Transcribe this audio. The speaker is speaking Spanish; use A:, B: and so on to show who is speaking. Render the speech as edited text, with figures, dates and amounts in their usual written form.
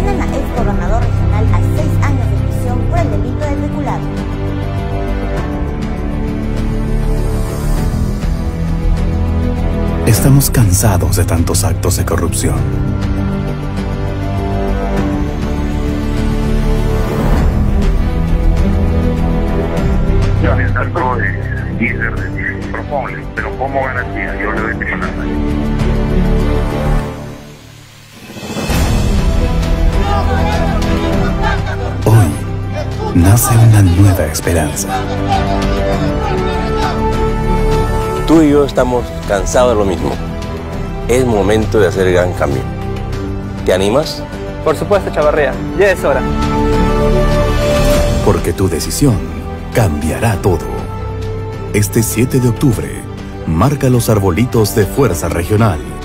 A: condenan a ex gobernador regional a 6 años de prisión por el delito de peculado.
B: Estamos cansados de tantos actos de corrupción.
C: Yo el cargo de líder de Proponle, pero como garantía yo le doy personal.
B: Hoy nace una nueva esperanza.
D: Tú y yo estamos cansados de lo mismo. Es momento de hacer el gran cambio. ¿Te animas?
E: Por supuesto, Chavarría. Ya es hora.
B: Porque tu decisión cambiará todo. Este 7 de octubre, marca los arbolitos de Fuerza Regional.